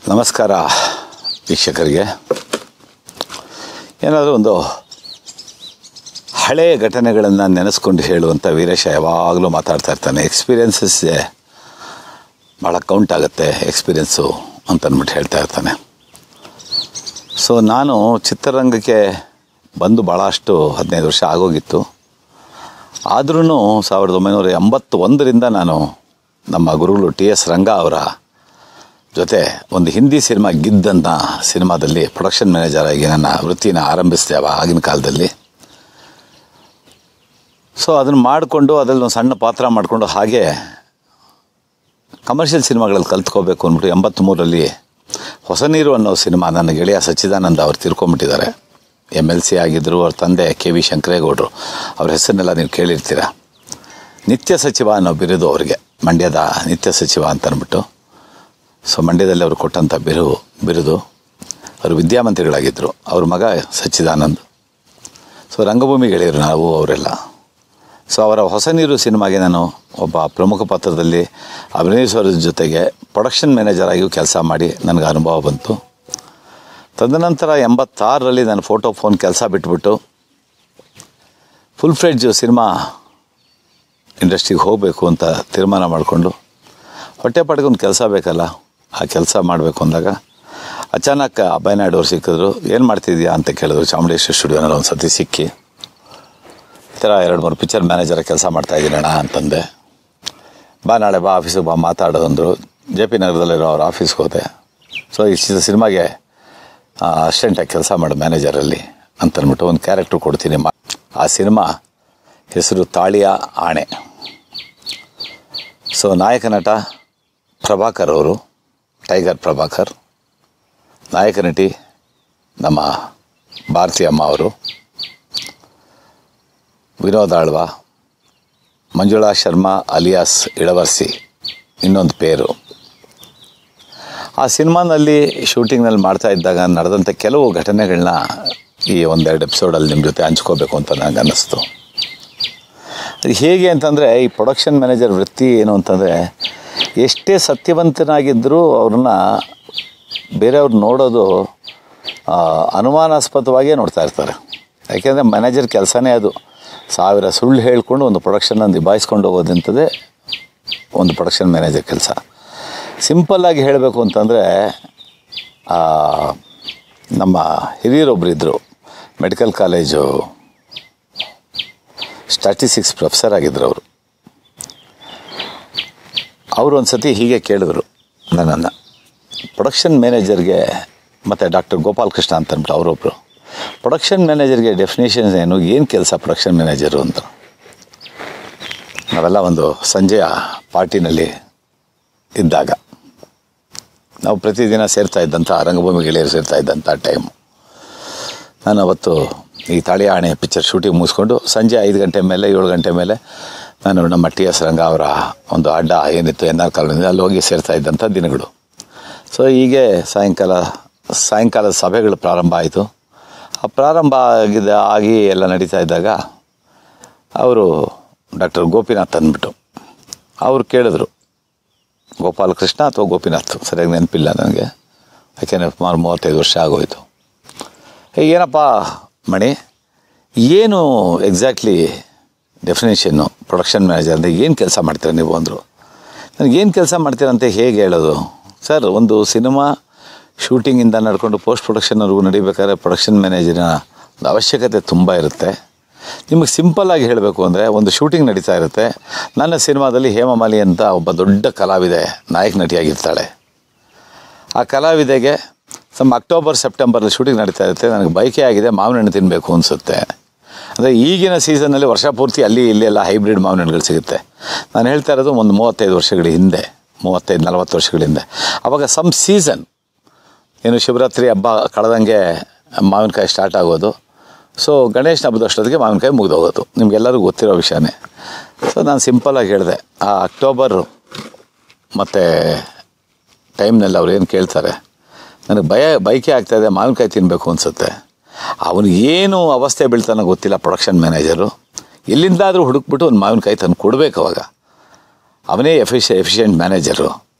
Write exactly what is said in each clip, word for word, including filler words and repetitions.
ನಮಸ್ಕಾರ ವೀಕ್ಷಕರಿಗೆ. ಏನಾದರೂ ಒಂದು ಹಳೆಯ ಘಟನೆಗಳನ್ನು ನೆನೆಸ್ಕೊಂಡು ಹೇಳುವಂಥ ವೀರೇಶ ಯಾವಾಗಲೂ ಮಾತಾಡ್ತಾ ಇರ್ತಾನೆ. ಎಕ್ಸ್ಪೀರಿಯನ್ಸಸ್ ಭಾಳ ಕೌಂಟ್ ಆಗುತ್ತೆ ಎಕ್ಸ್ಪೀರಿಯೆನ್ಸು ಅಂತ ಅಂದ್ಬಿಟ್ಟು ಹೇಳ್ತಾ ಇರ್ತಾನೆ. ಸೊ ನಾನು ಚಿತ್ರರಂಗಕ್ಕೆ ಬಂದು ಭಾಳಷ್ಟು ಹದಿನೈದು ವರ್ಷ ಆಗೋಗಿತ್ತು. ಆದ್ರೂ ಸಾವಿರದ ಒಂಬೈನೂರ ಎಂಬತ್ತ ಒಂದರಿಂದ ನಾನು ನಮ್ಮ ಗುರುಗಳು ಟಿ ಎಸ್ ರಂಗ ಅವರ ಜೊತೆ ಒಂದು ಹಿಂದಿ ಸಿನಿಮಾ ಗಿದ್ದಂಥ ಸಿನಿಮಾದಲ್ಲಿ ಪ್ರೊಡಕ್ಷನ್ ಮ್ಯಾನೇಜರ್ ಆಗಿ ನನ್ನ ವೃತ್ತಿನ ಆರಂಭಿಸ್ತೇವೆ ಆಗಿನ ಕಾಲದಲ್ಲಿ. ಸೊ ಅದನ್ನು ಮಾಡಿಕೊಂಡು ಅದರಲ್ಲಿ ಒಂದು ಸಣ್ಣ ಪಾತ್ರ ಮಾಡಿಕೊಂಡು ಹಾಗೆ ಕಮರ್ಷಿಯಲ್ ಸಿನಿಮಾಗಳಲ್ಲಿ ಕಲ್ತ್ಕೋಬೇಕು ಅಂದ್ಬಿಟ್ಟು ಎಂಬತ್ತ್ಮೂರರಲ್ಲಿ ಹೊಸ ನೀರು ಅನ್ನೋ ಸಿನಿಮಾ ನನ್ನ ಗೆಳೆಯ ಸಚ್ಚಿದಾನಂದ ಅವ್ರು ತಿರ್ಕೊಂಬಿಟ್ಟಿದ್ದಾರೆ. ಎಮ್ ಎಲ್ ಸಿ ಆಗಿದ್ದರು. ಅವ್ರ ತಂದೆ ಕೆ ವಿ ಶಂಕರೇಗೌಡರು, ಅವ್ರ ಹೆಸರನ್ನೆಲ್ಲ ನೀವು ಕೇಳಿರ್ತೀರ. ನಿತ್ಯ ಸಚಿವ ಅನ್ನೋ ಬಿರುದು ಅವರಿಗೆ, ಮಂಡ್ಯದ ನಿತ್ಯ ಸಚಿವ ಅಂತ ಅಂದ್ಬಿಟ್ಟು. ಸೊ ಮಂಡ್ಯದಲ್ಲಿ ಅವರು ಕೊಟ್ಟಂಥ ಬಿರು ಬಿರುದು ಅವರು ವಿದ್ಯಾಮಂತ್ರಿಗಳಾಗಿದ್ದರು. ಅವ್ರ ಮಗ ಸಚ್ಚಿದಾನಂದ್. ಸೊ ರಂಗಭೂಮಿ ಗೆಳೆಯರು ನಾವು ಅವರೆಲ್ಲ. ಸೊ ಅವರ ಹೊಸ ನೀರು ಸಿನಿಮಾಗೆ ನಾನು ಒಬ್ಬ ಪ್ರಮುಖ ಪಾತ್ರದಲ್ಲಿ ಅಭಿನಯಿಸೋರ ಜೊತೆಗೆ ಪ್ರೊಡಕ್ಷನ್ ಮ್ಯಾನೇಜರ್ ಆಗಿಯೂ ಕೆಲಸ ಮಾಡಿ ನನಗೆ ಅನುಭವ ಬಂತು. ತದನಂತರ ಎಂಬತ್ತಾರರಲ್ಲಿ ನಾನು ಫೋಟೋ ಫೋನ್ ಕೆಲಸ ಬಿಟ್ಬಿಟ್ಟು ಫುಲ್ ಫ್ಲೆಡ್ಜ್ ಸಿನಿಮಾ ಇಂಡಸ್ಟ್ರಿಗೆ ಹೋಗಬೇಕು ಅಂತ ತೀರ್ಮಾನ ಮಾಡಿಕೊಂಡು ಹೊಟ್ಟೆ ಪಾಡ್ಕೊಂಡು ಕೆಲಸ ಬೇಕಲ್ಲ, ಆ ಕೆಲಸ ಮಾಡಬೇಕು ಅಂದಾಗ ಅಚಾನಕ್ ಅಭಯ್ ನಾಯ್ಡು ಅವ್ರು ಸಿಕ್ಕಿದ್ರು. ಏನು ಮಾಡ್ತಿದ್ಯಾ ಅಂತ ಕೇಳಿದ್ರು. ಚಾಮುಂಡೇಶ್ವರಿ ಸ್ಟುಡಿಯೋನಲ್ಲಿ ಒಂದು ಸತಿ ಸಿಕ್ಕಿ ಈ ಥರ ಎರಡು ಮೂರು ಪಿಕ್ಚರ್ ಮ್ಯಾನೇಜರ ಕೆಲಸ ಮಾಡ್ತಾಯಿದ್ದೀನಣ್ಣ ಅಂತಂದೆ. ಬಾ ನಾಳೆ ಬಾ ಆಫೀಸಿಗೆ ಬಾ ಮಾತಾಡೋದಂದರು. ಜೆ ಪಿ ನಗರದಲ್ಲಿರೋ ಅವ್ರ ಆಫೀಸ್ಗೆ ಹೋದೆ. ಸೊ ಈ ಸಿನಿಮಾಗೆ ಅಸಿಸ್ಟೆಂಟಾಗಿ ಕೆಲಸ ಮಾಡು ಮ್ಯಾನೇಜರಲ್ಲಿ ಅಂತಂದ್ಬಿಟ್ಟು ಒಂದು ಕ್ಯಾರೆಕ್ಟ್ರು ಕೊಡ್ತೀನಿ. ಆ ಸಿನಿಮಾ ಹೆಸರು ತಾಳಿಯ ಆಣೆ. ಸೊ ನಾಯಕ ನಟ ಪ್ರಭಾಕರ್ ಅವರು, ಟೈಗರ್ ಪ್ರಭಾಕರ್. ನಾಯಕ ನಟಿ ನಮ್ಮ ಭಾರತಿ ಅಮ್ಮ ಅವರು, ವಿನೋದ್ ಆಳ್ವ, ಮಂಜುಳಾ ಶರ್ಮಾ ಅಲಿಯಾಸ್ ಇಳವರ್ಸಿ ಇನ್ನೊಂದು ಪೇರು. ಆ ಸಿನಿಮಾನಲ್ಲಿ ಶೂಟಿಂಗ್ನಲ್ಲಿ ಮಾಡ್ತಾ ಇದ್ದಾಗ ನಡೆದಂಥ ಕೆಲವು ಘಟನೆಗಳನ್ನ ಈ ಒಂದೆರಡು ಎಪಿಸೋಡಲ್ಲಿ ನಿಮ್ಮ ಜೊತೆ ಹಂಚ್ಕೋಬೇಕು ಅಂತ ನನಗೆ ಅನ್ನಿಸ್ತು. ಅದು ಹೇಗೆ ಅಂತಂದರೆ, ಈ ಪ್ರೊಡಕ್ಷನ್ ಮ್ಯಾನೇಜರ್ ವೃತ್ತಿ ಏನು ಅಂತಂದರೆ, ಎಷ್ಟೇ ಸತ್ಯವಂತನಾಗಿದ್ದರೂ ಅವ್ರನ್ನ ಬೇರೆಯವ್ರು ನೋಡೋದು ಅನುಮಾನಾಸ್ಪದವಾಗಿಯೇ ನೋಡ್ತಾ ಇರ್ತಾರೆ. ಯಾಕೆಂದರೆ ಮ್ಯಾನೇಜರ್ ಕೆಲಸನೇ ಅದು. ಸಾವಿರ ಸುಳ್ಳು ಹೇಳ್ಕೊಂಡು ಒಂದು ಪ್ರೊಡಕ್ಷನ್ನ ನಿಭಾಯಿಸ್ಕೊಂಡು ಹೋಗೋದಂಥದ್ದೇ ಒಂದು ಪ್ರೊಡಕ್ಷನ್ ಮ್ಯಾನೇಜರ್ ಕೆಲಸ. ಸಿಂಪಲ್ಲಾಗಿ ಹೇಳಬೇಕು ಅಂತಂದರೆ, ನಮ್ಮ ಹಿರಿಯರೊಬ್ಬರು ಇದ್ದರು, ಮೆಡಿಕಲ್ ಕಾಲೇಜು ಸ್ಟ್ಯಾಟಿಸ್ಟಿಕ್ಸ್ ಪ್ರೊಫೆಸರ್ ಆಗಿದ್ದರು ಅವರು. ಅವರು ಒಂದು ಸತಿ ಹೀಗೆ ಕೇಳಿದ್ರು ನನ್ನನ್ನು, ಪ್ರೊಡಕ್ಷನ್ ಮ್ಯಾನೇಜರ್ಗೆ ಮತ್ತು ಡಾಕ್ಟರ್ ಗೋಪಾಲ್ ಕೃಷ್ಣ ಅಂತ ಅಂದ್ಬಿಟ್ಟು ಅವರೊಬ್ಬರು, ಪ್ರೊಡಕ್ಷನ್ ಮ್ಯಾನೇಜರ್ಗೆ ಡೆಫಿನೇಷನ್ಸ್ ಏನು, ಏನು ಕೆಲಸ ಪ್ರೊಡಕ್ಷನ್ ಮ್ಯಾನೇಜರು ಅಂತ. ನಾವೆಲ್ಲ ಒಂದು ಸಂಜೆಯ ಪಾರ್ಟಿನಲ್ಲಿ ಇದ್ದಾಗ ನಾವು ಪ್ರತಿದಿನ ಸೇರ್ತಾ ಇದ್ದಂಥ ರಂಗಭೂಮಿ ಗೆಳೆಯರು ಸೇರ್ತಾ ಇದ್ದಂಥ ಟೈಮು. ನಾನು ಅವತ್ತು ಈ ತಾಳಿಯ ಆಣೆ ಪಿಕ್ಚರ್ ಶೂಟಿಂಗ್ ಮುಗಿಸ್ಕೊಂಡು ಸಂಜೆ ಐದು ಗಂಟೆ ಮೇಲೆ ಏಳು ಗಂಟೆ ಮೇಲೆ ನಾನು ನಮ್ಮ ಟಿ ಎಸ್ ರಂಗ ಅವರ ಒಂದು ಅಡ್ಡ ಏನಿತ್ತು ಎನ್ ಆರ್ ಕಾಲೋನಿಂದ ಅಲ್ಲಿ ಹೋಗಿ ಸೇರ್ತಾ ಇದ್ದಂಥ ದಿನಗಳು. ಸೊ ಹೀಗೆ ಸಾಯಂಕಾಲ ಸಾಯಂಕಾಲದ ಸಭೆಗಳು ಪ್ರಾರಂಭ ಆಯಿತು. ಆ ಪ್ರಾರಂಭ ಆಗಿದೆ ಆಗಿ ಎಲ್ಲ ನಡೀತಾ ಇದ್ದಾಗ ಅವರು ಡಾಕ್ಟರ್ ಗೋಪಿನಾಥ್ ಅಂದ್ಬಿಟ್ಟು ಅವರು ಕೇಳಿದ್ರು, ಗೋಪಾಲ ಕೃಷ್ಣ ಅಥವಾ ಗೋಪಿನಾಥ್ ಸರಿಯಾಗಿ ನೆನಪಿಲ್ಲ ನನಗೆ, ಯಾಕೆಂದರೆ ಸುಮಾರು ಮೂವತ್ತೈದು ವರ್ಷ ಆಗೋಯಿತು. ಏನಪ್ಪ ಮಣಿ, ಏನು ಎಕ್ಸಾಕ್ಟ್ಲಿ ಡೆಫಿನೇಷನ್ನು ಪ್ರೊಡಕ್ಷನ್ ಮ್ಯಾನೇಜರ್ ಅಂದರೆ ಏನು ಕೆಲಸ ಮಾಡ್ತೀರ ನೀವು ಅಂದರು. ನನಗೇನು ಕೆಲಸ ಮಾಡ್ತೀರಂತ ಹೇಗೆ ಹೇಳೋದು ಸರ್, ಒಂದು ಸಿನಿಮಾ ಶೂಟಿಂಗಿಂದ ನಡ್ಕೊಂಡು ಪೋಸ್ಟ್ ಪ್ರೊಡಕ್ಷನ್ವರೆಗೂ ನಡಿಬೇಕಾದ್ರೆ ಪ್ರೊಡಕ್ಷನ್ ಮ್ಯಾನೇಜರಿನ ಒಂದು ಅವಶ್ಯಕತೆ ತುಂಬ ಇರುತ್ತೆ. ನಿಮಗೆ ಸಿಂಪಲ್ಲಾಗಿ ಹೇಳಬೇಕು ಅಂದರೆ, ಒಂದು ಶೂಟಿಂಗ್ ನಡೀತಾ ಇರುತ್ತೆ. ನನ್ನ ಸಿನಿಮಾದಲ್ಲಿ ಹೇಮಮಾಲಿ ಅಂತ ಒಬ್ಬ ದೊಡ್ಡ ಕಲಾವಿದೆ ನಾಯಕ ನಟಿಯಾಗಿರ್ತಾಳೆ. ಆ ಕಲಾವಿದೆಗೆ ಸಮ್ ಅಕ್ಟೋಬರ್ ಸೆಪ್ಟೆಂಬರಲ್ಲಿ ಶೂಟಿಂಗ್ ನಡೀತಾ ಇರುತ್ತೆ. ನನಗೆ ಬಯಕೆ ಆಗಿದೆ, ಮಾವಿನ ಹಣ್ಣು ತಿನ್ನಬೇಕು ಅನಿಸುತ್ತೆ. ಅಂದರೆ ಈಗಿನ ಸೀಸನ್ನಲ್ಲಿ ವರ್ಷ ಪೂರ್ತಿ ಅಲ್ಲಿ ಇಲ್ಲಿ ಎಲ್ಲ ಹೈಬ್ರಿಡ್ ಮಾವಿನ ಹಣ್ಣುಗಳು ಸಿಗುತ್ತೆ. ನಾನು ಹೇಳ್ತಾ ಇರೋದು ಒಂದು ಮೂವತ್ತೈದು ವರ್ಷಗಳ ಹಿಂದೆ, ಮೂವತ್ತೈದು ನಲ್ವತ್ತು ವರ್ಷಗಳ ಹಿಂದೆ. ಆವಾಗ ಸಮ್ ಸೀಸನ್ ಏನು ಶಿವರಾತ್ರಿ ಹಬ್ಬ ಕಳೆದಂಗೆ ಮಾವಿನಕಾಯಿ ಸ್ಟಾರ್ಟ್ ಆಗೋದು. ಸೊ ಗಣೇಶನ ಹಬ್ಬದಷ್ಟೊತ್ತಿಗೆ ಮಾವಿನಕಾಯಿ ಮುಗಿದೋಗೋದು, ನಿಮಗೆಲ್ಲರಿಗೂ ಗೊತ್ತಿರೋ ವಿಷಯನೇ. ಸೊ ನಾನು ಸಿಂಪಲ್ಲಾಗಿ ಹೇಳಿದೆ, ಆ ಅಕ್ಟೋಬರ್ ಮತ್ತು ಟೈಮ್ನಲ್ಲಿ ಅವ್ರು ಏನು ಕೇಳ್ತಾರೆ, ನನಗೆ ಭಯ ಬೈಕೆ ಆಗ್ತಾಯಿದೆ, ಮಾವಿನಕಾಯಿ ತಿನ್ನಬೇಕು ಅನಿಸುತ್ತೆ. ಅವನಿಗೇನು ಅವಸ್ಥೆ ಬೀಳ್ತಾನೋ ಗೊತ್ತಿಲ್ಲ ಪ್ರೊಡಕ್ಷನ್ ಮ್ಯಾನೇಜರು. ಎಲ್ಲಿಂದಾದರೂ ಹುಡುಕ್ಬಿಟ್ಟು ಒಂದು ಮಾವಿನಕಾಯಿ ತಂದು ಕೊಡಬೇಕು. ಅವಾಗ ಅವನೇ ಎಫಿಷಿ ಎಫಿಷಿಯೆಂಟ್ ಮ್ಯಾನೇಜರು.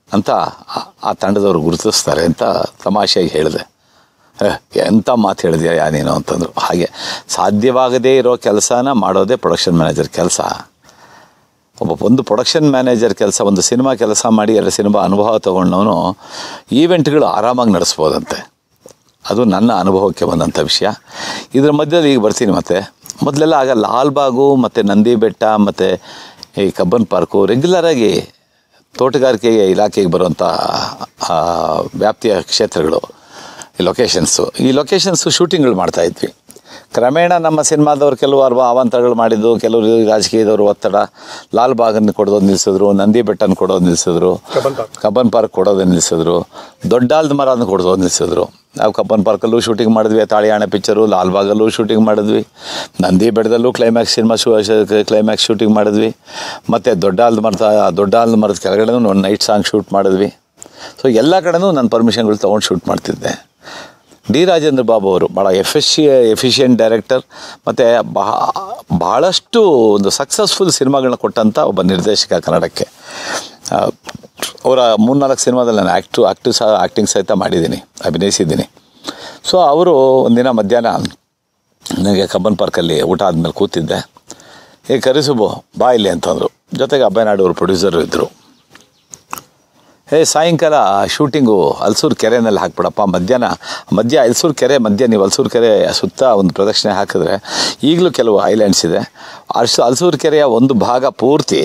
ಅಂತ ಆ ತಂಡದವರು ಗುರುತಿಸ್ತಾರೆ ಅಂತ ತಮಾಷೆಯಾಗಿ ಹೇಳಿದೆ. ಎಂಥ ಮಾತು ಹೇಳಿದ್ಯಾ ಯಾ ನೀನು ಅಂತಂದರು. ಹಾಗೆ ಸಾಧ್ಯವಾಗದೇ ಇರೋ ಕೆಲಸನ ಮಾಡೋದೇ ಪ್ರೊಡಕ್ಷನ್ ಮ್ಯಾನೇಜರ್ ಕೆಲಸ. ಒಬ್ಬ ಒಂದು ಪ್ರೊಡಕ್ಷನ್ ಮ್ಯಾನೇಜರ್ ಕೆಲಸ, ಒಂದು ಸಿನಿಮಾ ಕೆಲಸ ಮಾಡಿ ಎರಡು ಸಿನಿಮಾ ಅನುಭವ ತೊಗೊಂಡವನು ಈವೆಂಟ್ಗಳು ಆರಾಮಾಗಿ ನಡೆಸ್ಬೋದಂತೆ. ಅದು ನನ್ನ ಅನುಭವಕ್ಕೆ ಬಂದಂಥ ವಿಷಯ. ಇದರ ಮಧ್ಯದಲ್ಲಿ ಈಗ ಬರ್ತೀನಿ. ಮತ್ತು ಮೊದಲೆಲ್ಲ ಆಗ ಲಾಲ್ಬಾಗು ಮತ್ತು ನಂದಿ ಬೆಟ್ಟ ಮತ್ತು ಈ ಕಬ್ಬನ್ ಪಾರ್ಕು ರೆಗ್ಯುಲರಾಗಿ ತೋಟಗಾರಿಕೆಗೆ ಇಲಾಖೆಗೆ ಬರುವಂಥ ವ್ಯಾಪ್ತಿಯ ಕ್ಷೇತ್ರಗಳು, ಈ ಲೊಕೇಶನ್ಸು ಈ ಲೊಕೇಶನ್ಸು ಶೂಟಿಂಗ್ಗಳು ಮಾಡ್ತಾಯಿದ್ವಿ. ಕ್ರಮೇಣ ನಮ್ಮ ಸಿನಿಮಾದವ್ರು ಕೆಲವು ಅರ್ವ ಅವಾಂತರಗಳು ಮಾಡಿದ್ದು, ಕೆಲವರು ರಾಜಕೀಯದವರು ಒತ್ತಡ, ಲಾಲ್ಬಾಗನ್ನು ಕೊಡೋದು ನಿಲ್ಲಿಸಿದ್ರು, ನಂದಿ ಬೆಟ್ಟನ ಕೊಡೋದು ನಿಲ್ಲಿಸಿದ್ರು, ಕಬ್ಬನ್ ಪಾರ್ಕ್ ಕೊಡೋದು ನಿಲ್ಲಿಸಿದ್ರು, ದೊಡ್ಡಾಲ್ದ ಮರನ ಕೊಡೋದು ನಿಲ್ಲಿಸಿದ್ರು. ನಾವು ಕಬ್ಬನ್ ಪಾರ್ಕಲ್ಲೂ ಶೂಟಿಂಗ್ ಮಾಡಿದ್ವಿ, ತಾಳಿಯಾಣೆ ಪಿಕ್ಚರು, ಲಾಲ್ಬಾಗಲ್ಲೂ ಶೂಟಿಂಗ್ ಮಾಡಿದ್ವಿ, ನಂದಿ ಬೆಟ್ಟದಲ್ಲೂ ಕ್ಲೈಮ್ಯಾಕ್ಸ್ ಸಿನಿಮಾ ಶೂ ಕ್ಲೈಮ್ಯಾಕ್ಸ್ ಶೂಟಿಂಗ್ ಮಾಡಿದ್ವಿ, ಮತ್ತು ದೊಡ್ಡಾಲ್ದ ಮರದ ದೊಡ್ಡಾಲ್ದ ಮರದ ಕೆಳಗಡೆನೂ ಒಂದು ನೈಟ್ ಸಾಂಗ್ ಶೂಟ್ ಮಾಡಿದ್ವಿ. ಸೊ ಎಲ್ಲ ಕಡೆನೂ ನಾನು ಪರ್ಮಿಷನ್ಗಳು ತೊಗೊಂಡು ಶೂಟ್ ಮಾಡ್ತಿದ್ದೆ. ಡಿ ರಾಜೇಂದ್ರ ಬಾಬು ಅವರು ಭಾಳ ಎಫಿಷಿ ಎಫಿಷಿಯೆಂಟ್ ಡೈರೆಕ್ಟರ್ ಮತ್ತು ಬಹ ಭಾಳಷ್ಟು ಒಂದು ಸಕ್ಸಸ್ಫುಲ್ ಸಿನಿಮಾಗಳನ್ನ ಕೊಟ್ಟಂಥ ಒಬ್ಬ ನಿರ್ದೇಶಕ ಕನ್ನಡಕ್ಕೆ. ಅವರ ಮೂರ್ನಾಲ್ಕು ಸಿನಿಮಾದಲ್ಲಿ ನಾನು ಆ್ಯಕ್ಟು ಆ್ಯಕ್ಟಿವ್ ಸಹ ಆ್ಯಕ್ಟಿಂಗ್ ಸಹಿತ ಮಾಡಿದ್ದೀನಿ, ಅಭಿನಯಿಸಿದ್ದೀನಿ. ಸೊ ಅವರು ಒಂದಿನ ಮಧ್ಯಾಹ್ನ ನನಗೆ ಕಬ್ಬನ್ ಪಾರ್ಕಲ್ಲಿ ಊಟ ಆದಮೇಲೆ ಕೂತಿದ್ದೆ. ಏ ಕರಿಸುಬು ಬಾ ಇಲ್ಲಿ ಅಂತಂದರು. ಜೊತೆಗೆ ಅಬ್ಬಯ್ಯನಾಡು ಅವರು ಪ್ರೊಡ್ಯೂಸರು ಇದ್ದರು. ಹೇ ಸಾಯಂಕಾಲ ಶೂಟಿಂಗು ಹಲ್ಸೂರು ಕೆರೆಯಲ್ಲಿ ಹಾಕ್ಬಿಡಪ್ಪ, ಮಧ್ಯಾಹ್ನ ಮಧ್ಯ ಹಲ್ಸೂರು ಕೆರೆ ಮಧ್ಯ ನೀವು ಹಲ್ಸೂರು ಕೆರೆ ಸುತ್ತ ಒಂದು ಪ್ರದಕ್ಷಿಣೆ ಹಾಕಿದ್ರೆ ಈಗಲೂ ಕೆಲವು ಐಲ್ಯಾಂಡ್ಸ್ ಇದೆ. ಅಷ್ಟು ಹಲ್ಸೂರು ಕೆರೆಯ ಒಂದು ಭಾಗ ಪೂರ್ತಿ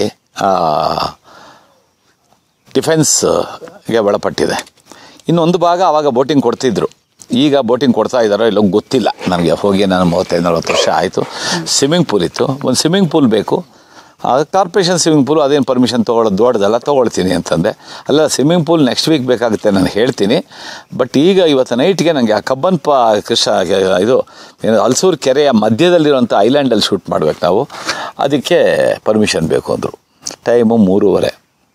ಡಿಫೆನ್ಸ್ಗೆ ಒಳಪಟ್ಟಿದೆ. ಇನ್ನೊಂದು ಭಾಗ ಆವಾಗ ಬೋಟಿಂಗ್ ಕೊಡ್ತಿದ್ರು. ಈಗ ಬೋಟಿಂಗ್ ಕೊಡ್ತಾ ಇದ್ದಾರೋ ಇಲ್ಲೋ ಗೊತ್ತಿಲ್ಲ ನನಗೆ. ಹೋಗಿ ನಾನು ಮೂವತ್ತೈದು ನಲ್ವತ್ತು ವರ್ಷ ಆಯಿತು. ಸ್ವಿಮ್ಮಿಂಗ್ ಪೂಲ್ ಇತ್ತು. ಒಂದು ಸ್ವಿಮ್ಮಿಂಗ್ ಪೂಲ್ ಬೇಕು. ಕಾರ್ಪೊರೇಷನ್ ಸ್ವಿಮ್ಮಿಂಗ್ ಪೂಲು ಅದೇನು ಪರ್ಮಿಷನ್ ತೊಗೊಳ್ಳೋದು ದೊಡ್ಡದಲ್ಲ, ತೊಗೊಳ್ತೀನಿ ಅಂತಂದೆ. ಅಲ್ಲ ಸ್ವಿಮ್ಮಿಂಗ್ ಪೂಲ್ ನೆಕ್ಸ್ಟ್ ವೀಕ್ ಬೇಕಾಗುತ್ತೆ, ನಾನು ಹೇಳ್ತೀನಿ. ಬಟ್ ಈಗ ಇವತ್ತು ನೈಟ್ಗೆ ನನಗೆ ಆ ಕಬ್ಬನ್ ಪಾ ಕೃಷ್ಣ ಇದು ಏನು ಹಲ್ಸೂರು ಕೆರೆಯ ಮಧ್ಯದಲ್ಲಿರುವಂಥ ಐಲ್ಯಾಂಡಲ್ಲಿ ಶೂಟ್ ಮಾಡ್ಬೇಕು ನಾವು, ಅದಕ್ಕೆ ಪರ್ಮಿಷನ್ ಬೇಕು ಅಂದರು. ಟೈಮು ಮೂರುವರೆ.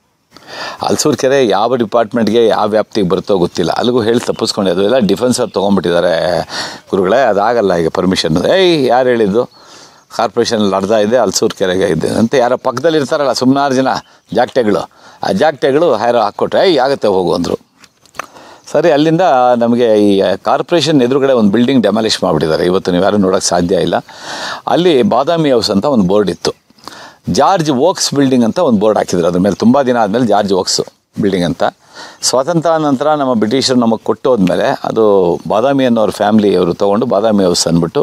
ಹಲ್ಸೂರು ಕೆರೆ ಯಾವ ಡಿಪಾರ್ಟ್ಮೆಂಟ್ಗೆ ಯಾವ ವ್ಯಾಪ್ತಿಗೆ ಬರುತ್ತೋ ಗೊತ್ತಿಲ್ಲ. ಅಲ್ಲಿಗೂ ಹೇಳಿ ತಪ್ಪಿಸ್ಕೊಂಡೆ. ಅದು ಎಲ್ಲ ಡಿಫೆನ್ಸವ್ರು ತೊಗೊಂಡ್ಬಿಟ್ಟಿದ್ದಾರೆ ಗುರುಗಳೇ, ಅದಾಗಲ್ಲ ಈಗ ಪರ್ಮಿಷನ್. ಏಯ್ ಯಾರು ಹೇಳಿದ್ದು? ಕಾರ್ಪೊರೇಷನಲ್ಲಿ ಅರ್ಧ ಇದೆ, ಹಲ್ಸೂರು ಕೆರೆಗೆ ಇದೆ ಅಂತ ಯಾರೋ ಪಕ್ಕದಲ್ಲಿ ಇರ್ತಾರಲ್ಲ ಸುಮಾರು ಜನ ಜಾಕ್ಟೆಗಳು, ಆ ಜಾಕ್ಟೆಗಳು ಹೈರೋ ಹಾಕ್ಕೊಟ್ರೆ ಏಯ್ ಆಗುತ್ತೆ ಹೋಗು ಅಂದರು. ಸರಿ, ಅಲ್ಲಿಂದ ನಮಗೆ ಈ ಕಾರ್ಪೊರೇಷನ್ ಎದುರುಗಡೆ ಒಂದು ಬಿಲ್ಡಿಂಗ್ ಡೆಮಾಲಿಷ್ ಮಾಡಿಬಿಟ್ಟಿದ್ದಾರೆ. ಇವತ್ತು ನೀವು ಯಾರೂ ನೋಡೋಕ್ಕೆ ಸಾಧ್ಯ ಇಲ್ಲ. ಅಲ್ಲಿ ಬಾದಾಮಿ ಹೌಸ್ ಅಂತ ಒಂದು ಬೋರ್ಡ್ ಇತ್ತು. ಜಾರ್ಜ್ ವೋಕ್ಸ್ ಬಿಲ್ಡಿಂಗ್ ಅಂತ ಒಂದು ಬೋರ್ಡ್ ಹಾಕಿದ್ರು. ಅದ್ರ ಮೇಲೆ ತುಂಬ ದಿನ ಆದಮೇಲೆ ಜಾರ್ಜ್ ವೋಕ್ಸ್ ಬಿಲ್ಡಿಂಗ್ ಅಂತ. ಸ್ವಾತಂತ್ರ್ಯ ನಂತರ ನಮ್ಮ ಬ್ರಿಟಿಷರು ನಮಗೆ ಕೊಟ್ಟು ಹೋದ್ಮೇಲೆ ಅದು ಬಾದಾಮಿ ಅನ್ನೋರ ಫ್ಯಾಮಿಲಿ ಅವರು ತೊಗೊಂಡು ಬಾದಾಮಿ ಹೌಸ್ ಅಂದ್ಬಿಟ್ಟು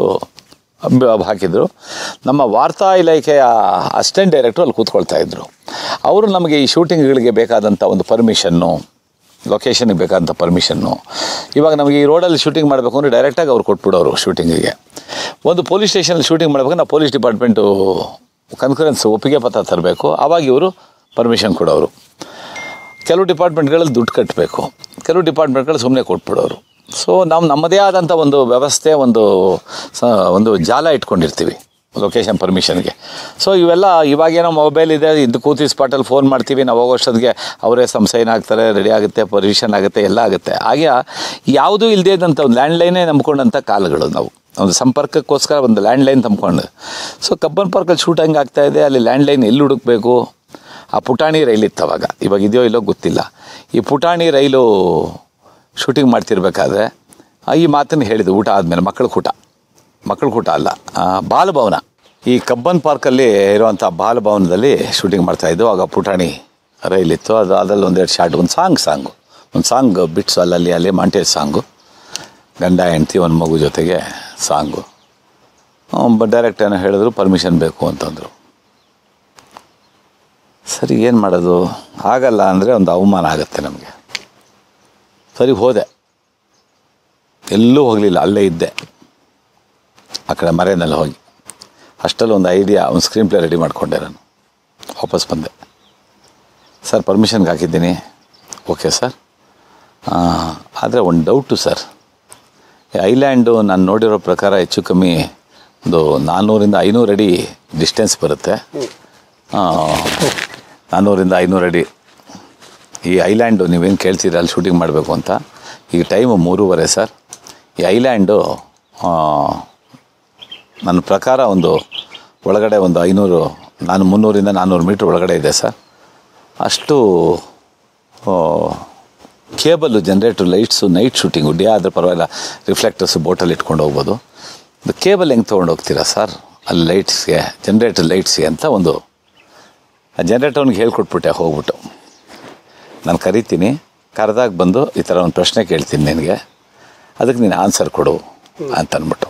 ಹಾಕಿದರು. ನಮ್ಮ ವಾರ್ತಾ ಇಲಾಖೆಯ ಅಸಿಸ್ಟೆಂಟ್ ಡೈರೆಕ್ಟ್ರು ಅಲ್ಲಿ ಕೂತ್ಕೊಳ್ತಾ ಇದ್ದರು. ಅವರು ನಮಗೆ ಈ ಶೂಟಿಂಗ್ಗಳಿಗೆ ಬೇಕಾದಂಥ ಒಂದು ಪರ್ಮಿಷನ್ನು, ಲೊಕೇಶನ್ಗೆ ಬೇಕಾದಂಥ ಪರ್ಮಿಷನ್ನು, ಇವಾಗ ನಮಗೆ ಈ ರೋಡಲ್ಲಿ ಶೂಟಿಂಗ್ ಮಾಡಬೇಕು ಅಂದರೆ ಡೈರೆಕ್ಟಾಗಿ ಅವ್ರು ಕೊಟ್ಬಿಡೋರು ಶೂಟಿಂಗಿಗೆ. ಒಂದು ಪೊಲೀಸ್ ಸ್ಟೇಷನಲ್ಲಿ ಶೂಟಿಂಗ್ ಮಾಡಬೇಕು, ನಾವು ಪೊಲೀಸ್ ಡಿಪಾರ್ಟ್ಮೆಂಟು ಕನ್ಕರೆನ್ಸ್ ಒಪ್ಪಿಗೆ ಪತ್ರ ತರಬೇಕು, ಆವಾಗ ಇವರು ಪರ್ಮಿಷನ್ ಕೊಡೋರು. ಕೆಲವು ಡಿಪಾರ್ಟ್ಮೆಂಟ್ಗಳಲ್ಲಿ ದುಡ್ಡು ಕಟ್ಟಬೇಕು, ಕೆಲವು ಡಿಪಾರ್ಟ್ಮೆಂಟ್ಗಳು ಸುಮ್ಮನೆ ಕೊಟ್ಬಿಡೋರು. ಸೊ ನಾವು ನಮ್ಮದೇ ಆದಂಥ ಒಂದು ವ್ಯವಸ್ಥೆ, ಒಂದು ಸ ಒಂದು ಜಾಲ ಇಟ್ಕೊಂಡಿರ್ತೀವಿ ಲೊಕೇಶನ್ ಪರ್ಮಿಷನ್ಗೆ. ಸೊ ಇವೆಲ್ಲ ಇವಾಗೇನೋ ಮೊಬೈಲ್ ಇದೆ, ಇದು ಕೂತಿ ಸ್ಪಾಟಲ್ಲಿ ಫೋನ್ ಮಾಡ್ತೀವಿ, ನಾವು ಹೋಗೋಷ್ಟೊತ್ತಿಗೆ ಅವರೇ ಸಮ್ ಸೈನ್ ಆಗ್ತಾರೆ, ರೆಡಿ ಆಗುತ್ತೆ, ಪರ್ಮಿಷನ್ ಆಗುತ್ತೆ, ಎಲ್ಲ ಆಗುತ್ತೆ. ಹಾಗೆ ಯಾವುದೂ ಇಲ್ಲದೇ ಇದ್ದಂಥ ಒಂದು ಲ್ಯಾಂಡ್ಲೈನೇ ನಂಬ್ಕೊಂಡಂಥ ಕಾಲಗಳು ನಾವು. ಒಂದು ಸಂಪರ್ಕಕ್ಕೋಸ್ಕರ ಒಂದು ಲ್ಯಾಂಡ್ಲೈನ್ ತಂಬ್ಕೊಂಡು. ಸೊ ಕಬ್ಬನ್ ಪಾರ್ಕಲ್ಲಿ ಶೂಟಿಂಗ್ ಆಗ್ತಾಯಿದೆ, ಅಲ್ಲಿ ಲ್ಯಾಂಡ್ಲೈನ್ ಎಲ್ಲಿ ಹುಡುಕಬೇಕು? ಆ ಪುಟಾಣಿ ರೈಲಿತ್ತು ಅವಾಗ, ಇವಾಗ ಇದೆಯೋ ಇಲ್ಲೋ ಗೊತ್ತಿಲ್ಲ. ಈ ಪುಟಾಣಿ ರೈಲು ಶೂಟಿಂಗ್ ಮಾಡ್ತಿರ್ಬೇಕಾದ್ರೆ ಈ ಮಾತನ್ನು ಹೇಳಿದ್ದು ಊಟ ಆದಮೇಲೆ, ಮಕ್ಕಳ ಕೂಟ ಮಕ್ಕಳ ಕೂಟ ಅಲ್ಲ ಬಾಲಭವನ, ಈ ಕಬ್ಬನ್ ಪಾರ್ಕಲ್ಲಿ ಇರುವಂಥ ಬಾಲಭವನದಲ್ಲಿ ಶೂಟಿಂಗ್ ಮಾಡ್ತಾಯಿದ್ದು. ಆಗ ಪುಟಾಣಿ ರೈಲಿತ್ತು. ಅದು ಅದರಲ್ಲಿ ಒಂದೆರಡು ಶಾರ್ಟ್, ಒಂದು ಸಾಂಗ್ ಸಾಂಗು ಒಂದು ಸಾಂಗ್ ಬಿಟ್ಸು ಅಲ್ಲಲ್ಲಿ ಅಲ್ಲಿ ಮಾಂಟೇಜ್ ಸಾಂಗು, ಗಂಡ ಹೆಂಡ್ತಿ ಒಂದು ಮಗು ಜೊತೆಗೆ ಸಾಂಗು. ಡೈರೆಕ್ಟ್ ಏನೋ ಹೇಳಿದ್ರು ಪರ್ಮಿಷನ್ ಬೇಕು ಅಂತಂದರು. ಸರಿ ಏನು ಮಾಡೋದು, ಆಗಲ್ಲ ಅಂದರೆ ಒಂದು ಅವಮಾನ ಆಗುತ್ತೆ ನಮಗೆ. ಸರಿ ಹೋದೆ, ಎಲ್ಲೂ ಹೋಗಲಿಲ್ಲ, ಅಲ್ಲೇ ಇದ್ದೆ ಆ ಕಡೆ ಮರೆಯಲ್ಲಿ ಹೋಗಿ. ಅಷ್ಟರಲ್ಲಿ ಒಂದು ಐಡಿಯಾ, ಒಂದು ಸ್ಕ್ರೀನ್ ಪ್ಲೇ ರೆಡಿ ಮಾಡಿಕೊಂಡೆ. ನಾನು ವಾಪಸ್ ಬಂದೆ. ಸರ್ ಪರ್ಮಿಷನ್ಗೆ ಹಾಕಿದ್ದೀನಿ, ಓಕೆ ಸರ್, ಆದರೆ ಒಂದು ಡೌಟು ಸರ್, ಐಲ್ಯಾಂಡು ನಾನು ನೋಡಿರೋ ಪ್ರಕಾರ ಹೆಚ್ಚು ಕಮ್ಮಿ ಒಂದು ನಾನ್ನೂರಿಂದ ಐನೂರು ಅಡಿ ಡಿಸ್ಟೆನ್ಸ್ ಬರುತ್ತೆ. ನಾನ್ನೂರಿಂದ ಐನೂರು ಅಡಿ ಈ ಐಲ್ಯಾಂಡು ನೀವೇನು ಕೇಳ್ತೀರ ಅಲ್ಲಿ ಶೂಟಿಂಗ್ ಮಾಡಬೇಕು ಅಂತ. ಈಗ ಟೈಮು ಮೂರುವರೆ ಸರ್. ಈ ಐಲ್ಯಾಂಡು ನನ್ನ ಪ್ರಕಾರ ಒಂದು ಒಳಗಡೆ ಒಂದು ಐನೂರು ನಾನು ಮುನ್ನೂರಿಂದ ನಾನ್ನೂರು ಮೀಟ್ರ್ ಒಳಗಡೆ ಇದೆ ಸರ್. ಅಷ್ಟು cable generator lights night shooting day ಆದರೆ ಪರವಾಗಿಲ್ಲ ರಿಫ್ಲೆಕ್ಟರ್ಸು ಬೋಟಲ್ಲಿ ಇಟ್ಕೊಂಡು ಹೋಗ್ಬೋದು. ಇದು ಕೇಬಲ್ ಹೆಂಗೆ ತೊಗೊಂಡು ಹೋಗ್ತೀರಾ ಸರ್ ಅಲ್ಲಿ ಲೈಟ್ಸ್ಗೆ ಜನ್ರೇಟರ್ ಲೈಟ್ಸ್ಗೆ ಅಂತ ಒಂದು ಆ ಜನ್ರೇಟರ್ನಿಗೆ ಹೇಳ್ಕೊಟ್ಬಿಟ್ಟೆ ಹೋಗ್ಬಿಟ್ಟು. ನಾನು ಕರಿತೀನಿ, ಕರೆದಾಗ ಬಂದು ಈ ಥರ ಒಂದು ಪ್ರಶ್ನೆ ಕೇಳ್ತೀನಿ ನಿನಗೆ, ಅದಕ್ಕೆ ನೀನು ಆನ್ಸರ್ ಕೊಡು ಅಂತ ಅಂದ್ಬಿಟ್ಟು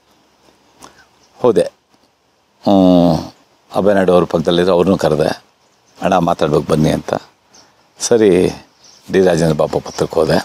ಹೋದೆ. ಅಭಯನಾಯ್ಡು ಅವ್ರ ಪಕ್ಕದಲ್ಲಿರೋ ಅವ್ರನ್ನೂ ಕರೆದೆ, ಅಣ್ಣ ಮಾತಾಡ್ಬೇಕು ಬನ್ನಿ ಅಂತ. ಸರಿ ಡಿ ರಾಜೇಂದ್ರ ಬಾಬು ಪತ್ರಕ್ಕೆ ಹೋದೆ.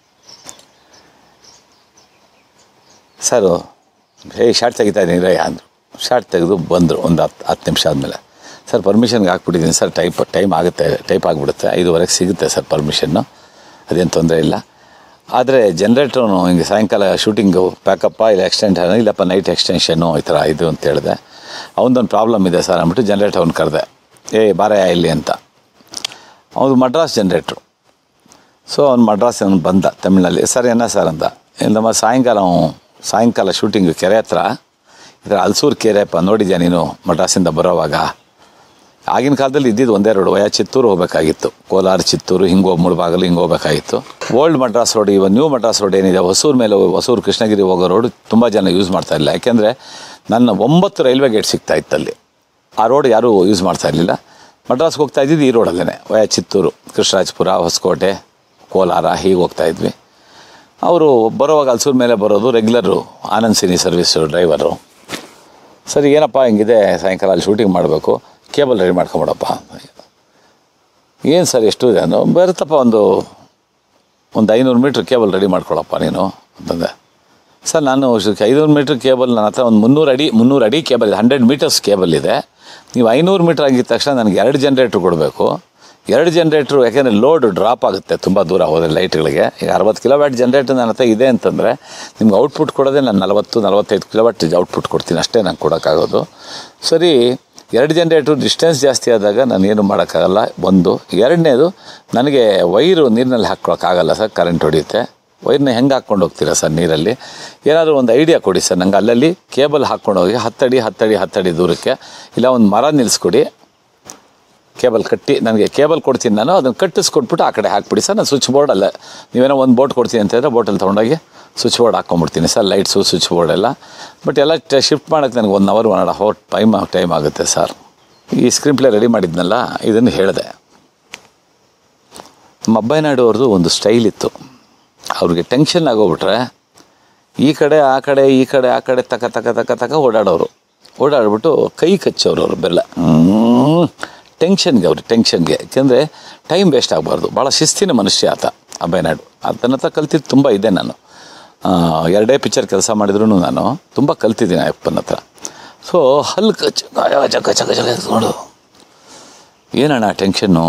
ಸರು ಹೇ ಶಾರ್ಟ್ ತೆಗಿತಾ ಇದ್ದೀನಿ ರಯ್ಯ ಅಂದರು. ಶಾರ್ಟ್ ತೆಗೆದು ಬಂದರು ಒಂದು ಹತ್ತು ಹತ್ತು ನಿಮಿಷ ಆದಮೇಲೆ. ಸರ್ ಪರ್ಮಿಷನ್ಗೆ ಹಾಕ್ಬಿಟ್ಟಿದ್ದೀನಿ ಸರ್, ಟೈಪ್ ಟೈಮ್ ಆಗುತ್ತೆ ಟೈಪ್ ಆಗಿಬಿಡುತ್ತೆ, ಐದುವರೆಗೆ ಸಿಗುತ್ತೆ ಸರ್ ಪರ್ಮಿಷನ್ನು, ಅದೇನು ತೊಂದರೆ ಇಲ್ಲ. ಆದರೆ ಜನ್ರೇಟ್ರೂ ಹಿಂಗೆ ಸಾಯಂಕಾಲ ಶೂಟಿಂಗು ಪ್ಯಾಕಪ್ಪ ಇಲ್ಲ ಎಕ್ಸ್ಟೆಂಡ್ ಇಲ್ಲಪ್ಪ ನೈಟ್ ಎಕ್ಸ್ಟೆನ್ಷನ್ನು ಈ ಥರ ಇದು ಅಂತ ಹೇಳಿದೆ. ಅವನದೊಂದು ಪ್ರಾಬ್ಲಮ್ ಇದೆ ಸರ್ ಅಂದ್ಬಿಟ್ಟು ಜನ್ರೇಟರ್ ಅವ್ನು ಕರೆದೆ, ಏ ಬಾರಯ್ಯ ಇಲ್ಲಿ ಅಂತ. ಅವನು ಮಡ್ರಾಸ್ ಜನ್ರೇಟ್ರು. ಸೊ ಅವ್ನು ಮಡ್ರಾಸ್ ಅವ್ನು ಬಂದ ತಮಿಳ್ನಲ್ಲಿ. ಸರ್ ಏನ ಸರ್ ಅಂದ. ಇಲ್ಲಮ್ಮ ಸಾಯಂಕಾಲ ಸಾಯಂಕಾಲ ಶೂಟಿಂಗು ಕೆರೆ ಹತ್ರ ಈ ಥರ ಹಲ್ಸೂರು ಕೆರೆಪ್ಪ ನೋಡಿದ್ಯಾ ನೀನು ಮಡ್ರಾಸಿಂದ ಬರೋವಾಗ? ಆಗಿನ ಕಾಲದಲ್ಲಿ ಇದ್ದಿದ್ದು ಒಂದೇ ರೋಡು, ವಯ ಚಿತ್ತೂರು ಹೋಗಬೇಕಾಗಿತ್ತು, ಕೋಲಾರ ಚಿತ್ತೂರು ಹಿಂಗೆ ಹೋಗಿ ಮುಳಬಾಗಲು ಹಿಂಗೆ ಹೋಗಬೇಕಾಗಿತ್ತು. ಓಲ್ಡ್ ಮಡ್ರಾಸ್ ರೋಡ್, ಇವಾಗ ನ್ಯೂ ಮಡ್ರಾಸ್ ರೋಡ್ ಏನಿದೆ ಹೊಸೂರು ಮೇಲೆ ಹೊಸೂರು ಕೃಷ್ಣಗಿರಿ ಹೋಗೋ ರೋಡು ತುಂಬ ಜನ ಯೂಸ್ ಮಾಡ್ತಾಯಿರಲಿಲ್ಲ. ಯಾಕೆಂದರೆ ನನ್ನ ಒಂಬತ್ತು ರೈಲ್ವೆ ಗೇಟ್ ಸಿಗ್ತಾ ಇತ್ತಲ್ಲಿ, ಆ ರೋಡ್ ಯಾರೂ ಯೂಸ್ ಮಾಡ್ತಾ ಇರಲಿಲ್ಲ. ಮಡ್ರಾಸ್ಗೆ ಹೋಗ್ತಾ ಇದ್ದಿದ್ದು ಈ ರೋಡಲ್ಲೇ, ವಯ ಚಿತ್ತೂರು, ಕೃಷ್ಣರಾಜಪುರ, ಹೊಸಕೋಟೆ, ಕೋಲಾರ ಹೀಗೆ ಹೋಗ್ತಾಯಿದ್ವಿ. ಅವರು ಬರೋವಾಗ ಹಲ್ಸೂರು ಮೇಲೆ ಬರೋದು regular Anand cine service driver. ಸರಿ ಏನಪ್ಪ ಹಿಂಗಿದೆ ಸಾಯಂಕಾಲ ಅಲ್ಲಿ ಶೂಟಿಂಗ್ ಮಾಡಬೇಕು, ಕೇಬಲ್ ರೆಡಿ ಮಾಡ್ಕೊಂಬಿಡಪ್ಪ. ಏನು ಸರ್ ಎಷ್ಟು ಇದೆ ಅನ್ನೋ, ಬರುತ್ತಪ್ಪ ಒಂದು ಒಂದು ಐನೂರು ಮೀಟ್ರ್ ಕೇಬಲ್ ರೆಡಿ ಮಾಡ್ಕೊಳಪ್ಪ ನೀನು ಅಂತಂದೆ. ಸರ್ ನಾನು ಐನೂರು ಮೀಟ್ರ್ ಕೇಬಲ್ ನನ್ನ ಹತ್ರ ಒಂದು ಮುನ್ನೂರು ಅಡಿ ಮುನ್ನೂರು ಅಡಿ ಕೇಬಲ್ ಇದೆ, ಹಂಡ್ರೆಡ್ ಮೀಟರ್ಸ್ ಕೇಬಲ್ ಇದೆ. ನೀವು ಐನೂರು ಮೀಟ್ರ್ ಆಗಿದ ತಕ್ಷಣ ನನಗೆ ಎರಡು ಜನ್ರೇಟ್ರ್ ಕೊಡಬೇಕು. ಎರಡು ಜನ್ರೇಟ್ರು ಯಾಕೆಂದರೆ ಲೋಡ್ ಡ್ರಾಪ್ ಆಗುತ್ತೆ ತುಂಬ ದೂರ ಹೋದರೆ ಲೈಟ್ಗಳಿಗೆ. ಈಗ ಅರವತ್ತು ಕಿಲೋವ್ಯಾಟ್ ಜನ್ರೇಟರ್ ನನ್ನ ಹತ್ರ ಇದೆ ಅಂತಂದರೆ ನಿಮ್ಗೆ ಔಟ್ಪುಟ್ ಕೊಡೋದೇ ನಾನು ನಲವತ್ತು ನಲವತ್ತೈದು ಕಿಲೋವ್ಯಾಟ್ ಔಟ್ಪುಟ್ ಕೊಡ್ತೀನಿ ಅಷ್ಟೇ ನಂಗೆ ಕೊಡೋಕ್ಕಾಗೋದು. ಸರಿ ಎರಡು ಜನ್ರೇಟ್ರು ಡಿಸ್ಟೆನ್ಸ್ ಜಾಸ್ತಿ ಆದಾಗ ನಾನು ಏನು ಮಾಡೋಕ್ಕಾಗಲ್ಲ ಒಂದು. ಎರಡನೇದು ನನಗೆ ವೈರು ನೀರಿನಲ್ಲಿ ಹಾಕ್ಕೊಳಕ್ಕಾಗಲ್ಲ ಸರ್, ಕರೆಂಟ್ ಹೊಡೆಯುತ್ತೆ. ವೈರ್ನ ಹೆಂಗೆ ಹಾಕ್ಕೊಂಡು ಹೋಗ್ತೀರಾ ಸರ್ ನೀರಲ್ಲಿ? ಏನಾದರೂ ಒಂದು ಐಡಿಯಾ ಕೊಡಿ ಸರ್ ನಂಗೆ. ಅಲ್ಲಲ್ಲಿ ಕೇಬಲ್ ಹಾಕ್ಕೊಂಡೋಗಿ ಹತ್ತಡಿ ಹತ್ತಡಿ ಹತ್ತಡಿ ದೂರಕ್ಕೆ ಇಲ್ಲ ಒಂದು ಮರ ನಿಲ್ಲಿಸ್ಕೊಡಿ, ಕೇಬಲ್ ಕಟ್ಟಿ ನನಗೆ ಕೇಬಲ್ ಕೊಡ್ತೀನಿ ನಾನು, ಅದನ್ನು ಕಟ್ಟಿಸ್ಕೊಟ್ಬಿಟ್ಟು ಆ ಕಡೆ ಹಾಕ್ಬಿಡಿ ಸರ್. ನಾನು ಸ್ವಿಚ್ ಬೋರ್ಡ್ ಅಲ್ಲ, ನೀವೇನೋ ಒಂದು ಬೋರ್ಡ್ ಕೊಡ್ತೀನಿ ಅಂತ ಹೇಳಿದ್ರೆ ಬೋಟಲ್ಲಿ ತೊಗೊಂಡೋಗಿ ಸ್ವಿಚ್ ಬೋರ್ಡ್ ಹಾಕ್ಕೊಂಬಿಡ್ತೀನಿ ಸರ್, ಲೈಟ್ಸು ಸ್ವಿಚ್ ಬೋರ್ಡ್ ಎಲ್ಲ. ಬಟ್ ಎಲ್ಲ ಶಿಫ್ಟ್ ಮಾಡೋಕ್ಕೆ ನನಗೆ one hour one and half time time ಆಗುತ್ತೆ ಸರ್. ಈ ಸ್ಕ್ರೀನ್ ಪ್ಲೇ ರೆಡಿ ಮಾಡಿದ್ನಲ್ಲ ಇದನ್ನು ಹೇಳಿದೆ. ನಮ್ಮ ಅಭಯನಾಯ್ಡು ಅವ್ರದ್ದು ಒಂದು ಸ್ಟೈಲ್ ಇತ್ತು, ಅವ್ರಿಗೆ ಟೆನ್ಷನ್ ಆಗೋಗ್ಬಿಟ್ರೆ ಈ ಕಡೆ ಆ ಕಡೆ ಈ ಕಡೆ ಆ ಕಡೆ ತಕ ತಕ ತಕ ತಕ ಓಡಾಡೋರು, ಓಡಾಡ್ಬಿಟ್ಟು ಕೈ ಕಚ್ಚೋರು ಅವರು ಬೆಲ್ಲ ಟೆನ್ಷನ್ಗೆ ಅವ್ರಿಗೆ ಟೆನ್ಷನ್ಗೆ. ಯಾಕೆಂದರೆ ಟೈಮ್ ವೇಸ್ಟ್ ಆಗಬಾರ್ದು. ಭಾಳ ಶಿಸ್ತಿನ ಮನುಷ್ಯ ಆತ ಅಭಯನಾಯ್ಡು. ಅದನ್ನ ಹತ್ರ ಕಲ್ತಿದ್ದು ತುಂಬ ಇದೆ. ನಾನು ಎರಡೇ ಪಿಕ್ಚರ್ ಕೆಲಸ ಮಾಡಿದ್ರು ನಾನು ತುಂಬ ಕಲ್ತಿದ್ದೀನಿ ಅಪ್ಪನ ಹತ್ರ. ಸೊ ಹಲ್ಲು ಕಚ್ಚ ಚಕ ಚಕ ಚಕ ನೋಡು, ಏನಣ್ಣ ಟೆನ್ಷನ್ನು?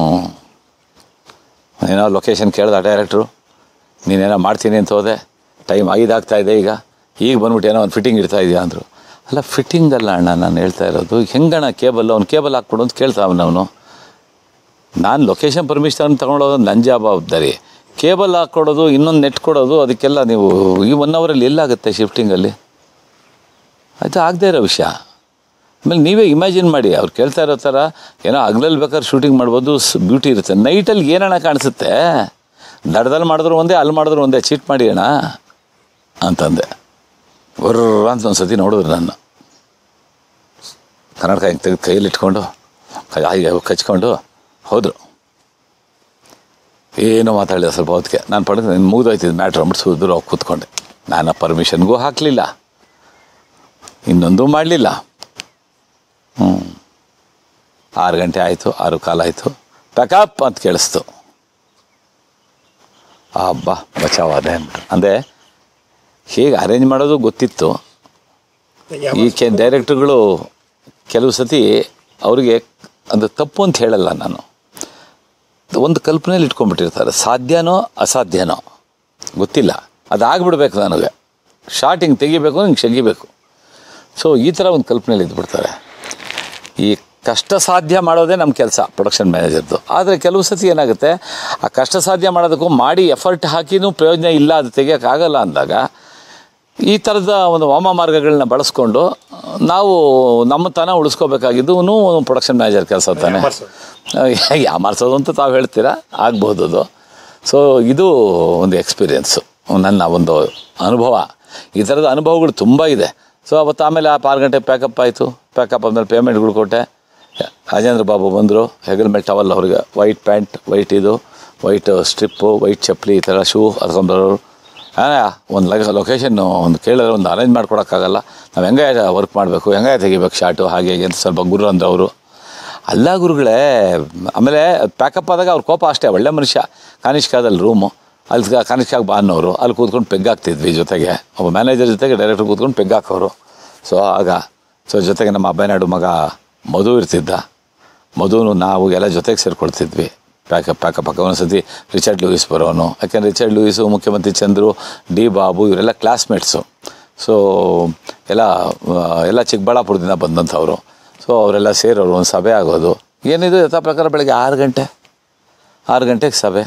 ಏನೋ ಲೊಕೇಶನ್ ಕೇಳ್ದ ಡೈರೆಕ್ಟ್ರು, ನೀನೇನೋ ಮಾಡ್ತೀನಿ ಅಂತ ಹೋದೆ, ಟೈಮ್ ಐದಾಗ್ತಾ ಇದೆ ಈಗ, ಈಗ ಬಂದ್ಬಿಟ್ಟು ಏನೋ ಒಂದು ಫಿಟ್ಟಿಂಗ್ ಇಡ್ತಾ ಇದೆಯಾ ಅಂದರು. ಅಲ್ಲ ಫಿಟ್ಟಿಂಗ್ ಅಲ್ಲ ಅಣ್ಣ ನಾನು ಹೇಳ್ತಾ ಇರೋದು, ಹೆಂಗಣ್ಣ ಕೇಬಲ್ ಅವ್ನು ಕೇಬಲ್ ಹಾಕ್ಕೊಡು ಅಂತ ಕೇಳ್ತಾವನು ಅವನು. ನಾನು ಲೊಕೇಶನ್ ಪರ್ಮಿಷನ್ ತೊಗೊಂಡೋದು ನನ್ನ ಜವಾಬ್ದಾರಿ, ಕೇಬಲ್ ಹಾಕ್ಕೊಡೋದು ಇನ್ನೊಂದು ನೆಟ್ ಕೊಡೋದು ಅದಕ್ಕೆಲ್ಲ ನೀವು ಈ ಒನ್ ಅವರಲ್ಲಿ ಎಲ್ಲಾಗುತ್ತೆ ಶಿಫ್ಟಿಂಗಲ್ಲಿ? ಅದು ಆಗದೇ ಇರೋ ವಿಷಯ. ಆಮೇಲೆ ನೀವೇ ಇಮ್ಯಾಜಿನ್ ಮಾಡಿ, ಅವ್ರು ಕೇಳ್ತಾ ಇರೋ ಥರ ಏನೋ ಹಗಲಲ್ಲಿ ಬೇಕಾದ್ರೆ ಶೂಟಿಂಗ್ ಮಾಡ್ಬೋದು, ಬ್ಯೂಟಿ ಇರುತ್ತೆ. ನೈಟಲ್ಲಿ ಏನಣ್ಣ ಕಾಣಿಸುತ್ತೆ? ದಡದಲ್ಲಿ ಮಾಡಿದ್ರು ಒಂದೇ, ಅಲ್ಲಿ ಮಾಡಿದ್ರು ಒಂದೇ, ಚೀಟ್ ಮಾಡಿ ಅಣ್ಣ ಅಂತಂದೆ. ಬರ್ರ ಅಂತ ಒಂದು ಸತಿ ನೋಡಿದ್ರು ನನ್ನ ಕನ್ನಡಕ ಹಿಂಗೆ ತೆಗೆದು ಕೈಯಲ್ಲಿ ಇಟ್ಕೊಂಡು ಕಚ್ಕೊಂಡು ಹೋದರು. ಏನೋ ಮಾತಾಡಿದ ಸ್ವಲ್ಪ ಹೊತ್ತಿಗೆ ನಾನು ಪಡೆದು ನಾನು ಮುಗಿದೋಯ್ತಿದ್ದು ಮ್ಯಾಟ್ರ್ ಅಂದ್ಬಿಟ್ಟು ಸುದ್ರು ಹೋಗಿ ಕೂತ್ಕೊಂಡೆ. ನಾನು ಪರ್ಮಿಷನ್ಗೂ ಹಾಕಲಿಲ್ಲ, ಇನ್ನೊಂದು ಮಾಡಲಿಲ್ಲ. ಹ್ಞೂ ಆರು ಗಂಟೆ ಆಯಿತು, ಆರು ಕಾಲ ಆಯಿತು, ಪ್ಯಾಕಪ್ ಅಂತ ಕೇಳಿಸ್ತು. ಹಬ್ಬ ಬಚಾವಾದೆ ಅಂದ್ಬಿಟ್ಟು ಅಂದರೆ ಹೇಗೆ ಅರೇಂಜ್ ಮಾಡೋದು ಗೊತ್ತಿತ್ತು. ಈ ಕೆ ಡೈರೆಕ್ಟ್ರುಗಳು ಕೆಲವು ಸತಿ ಅವರಿಗೆ ಅದು ತಪ್ಪು ಅಂತ ಹೇಳಲ್ಲ, ನಾನು ಒಂದು ಕಲ್ಪನೆಯಲ್ಲಿ ಇಟ್ಕೊಂಡ್ಬಿಟ್ಟಿರ್ತಾರೆ, ಸಾಧ್ಯನೋ ಅಸಾಧ್ಯನೋ ಗೊತ್ತಿಲ್ಲ, ಅದಾಗ್ಬಿಡ್ಬೇಕು ನನಗೆ, ಶಾರ್ಟ್ ಹಿಂಗೆ ತೆಗಿಬೇಕು ಹಿಂಗೆ ಸೆಗಿಬೇಕು. ಸೊ ಈ ಥರ ಒಂದು ಕಲ್ಪನೆಯಲ್ಲಿ ಇದ್ಬಿಡ್ತಾರೆ. ಈ ಕಷ್ಟ ಸಾಧ್ಯ ಮಾಡೋದೇ ನಮ್ಮ ಕೆಲಸ ಪ್ರೊಡಕ್ಷನ್ ಮ್ಯಾನೇಜರ್ದು. ಆದರೆ ಕೆಲವು ಸತಿ ಏನಾಗುತ್ತೆ, ಆ ಕಷ್ಟ ಸಾಧ್ಯ ಮಾಡೋದಕ್ಕೂ ಮಾಡಿ ಎಫರ್ಟ್ ಹಾಕಿನೂ ಪ್ರಯೋಜನ ಇಲ್ಲ, ಅದು ತೆಗಿಯೋಕ್ಕಾಗಲ್ಲ ಅಂದಾಗ ಈ ಥರದ ಒಂದು ವಾಮ ಮಾರ್ಗಗಳನ್ನ ಬಳಸ್ಕೊಂಡು ನಾವು ನಮ್ಮ ತನ ಉಳಿಸ್ಕೋಬೇಕಾಗಿದ್ದು ಪ್ರೊಡಕ್ಷನ್ ಮ್ಯಾನೇಜರ್ ಕೆಲಸ ತಾನೆ. ಯಾಮಾರಿಸೋದು ಅಂತ ತಾವು ಹೇಳ್ತೀರಾ, ಆಗ್ಬೋದು ಅದು. ಸೊ ಇದು ಒಂದು ಎಕ್ಸ್ಪೀರಿಯೆನ್ಸು, ನನ್ನ ಒಂದು ಅನುಭವ. ಈ ಥರದ ಅನುಭವಗಳು ತುಂಬ ಇದೆ. ಸೊ ಅವತ್ತು ಆಮೇಲೆ ಆ ಆರು ಗಂಟೆ ಪ್ಯಾಕಪ್ ಆಯಿತು. ಪ್ಯಾಕಪ್ ಆದಮೇಲೆ ಪೇಮೆಂಟ್ಗಳು ಕೊಟ್ಟೆ. ರಾಜೇಂದ್ರ ಬಾಬು ಬಂದರು, ಹೆಗಲ್ ಮೇಲೆ ಟವಲ್ ಅವ್ರಿಗೆ, ವೈಟ್ ಪ್ಯಾಂಟ್, ವೈಟ್ ಇದು, ವೈಟ್ ಸ್ಟ್ರಿಪ್ಪು, ವೈಟ್ ಚಪ್ಪಲಿ, ಈ ಥರ ಶೂ ಹರ್ಕೊಂಬರೋರು. ಒಂದು ಲಗ ಲೊಕೇಶನ್ನು ಒಂದು ಕೇಳಿದ್ರೆ ಒಂದು ಅರೇಂಜ್ ಮಾಡ್ಕೊಡೋಕ್ಕಾಗಲ್ಲ, ನಾವು ಹೆಂಗೆ ವರ್ಕ್ ಮಾಡಬೇಕು, ಹೆಂಗೆ ತೆಗಿಬೇಕು ಶಾರ್ಟು, ಹಾಗೆ ಹೇಗೆ ಅಂತ ಸ್ವಲ್ಪ ಗುರು ಅಂದ್ರೆ ಅವರು. ಅಲ್ಲ ಗುರುಗಳೇ. ಆಮೇಲೆ ಪ್ಯಾಕಪ್ ಆದಾಗ ಅವ್ರ ಕೋಪ ಅಷ್ಟೇ. ಒಳ್ಳೆ ಮನುಷ್ಯ. ಕಾನಿಷ್ಕಾದಲ್ಲಿ ರೂಮು, ಅಲ್ಲಿ ಕಾನಿಷ್ಕಾಗ ಬಾ ಅನ್ನೋರು. ಅಲ್ಲಿ ಕೂತ್ಕೊಂಡು ಪೆಗ್ ಹಾಕ್ತಿದ್ವಿ ಜೊತೆಗೆ, ಒಬ್ಬ ಮ್ಯಾನೇಜರ್ ಜೊತೆಗೆ ಡೈರೆಕ್ಟ್ರ್ ಕೂತ್ಕೊಂಡು ಪೆಗ್ ಹಾಕೋರು. ಸೊ ಆಗ ಸೊ ಜೊತೆಗೆ ನಮ್ಮ ಅಬ್ಬಯ್ಯನಾಡು ಮಗ ಮಧು ಇರ್ತಿದ್ದ. ಮಧುನು ನಾವು ಎಲ್ಲ ಜೊತೆಗೆ ಸೇರಿಕೊಳ್ತಿದ್ವಿ. ಪ್ಯಾಕಪ್ ಪ್ಯಾಕಪ್ ಹಾಕೋ ಒಂದ್ಸತಿ ರಿಚರ್ಡ್ ಲೂಯಿಸ್ ಬರೋನು. ಯಾಕೆಂದರೆ ರಿಚರ್ಡ್ ಲೂಯಿಸು, ಮುಖ್ಯಮಂತ್ರಿ ಚಂದ್ರು, ಡಿ ಬಾಬು ಇವರೆಲ್ಲ ಕ್ಲಾಸ್ಮೇಟ್ಸು. ಸೊ ಎಲ್ಲ ಎಲ್ಲ ಚಿಕ್ಕಬಳ್ಳಾಪುರದಿಂದ ಬಂದಂಥವ್ರು. ಸೊ ಅವರೆಲ್ಲ ಸೇರೋರು, ಒಂದು ಸಭೆ ಆಗೋದು. ಏನಿದು ಯಥಾ ಪ್ರಕಾರ ಬೆಳಗ್ಗೆ ಆರು ಗಂಟೆ ಆರು ಗಂಟೆಗೆ ಸಭೆ.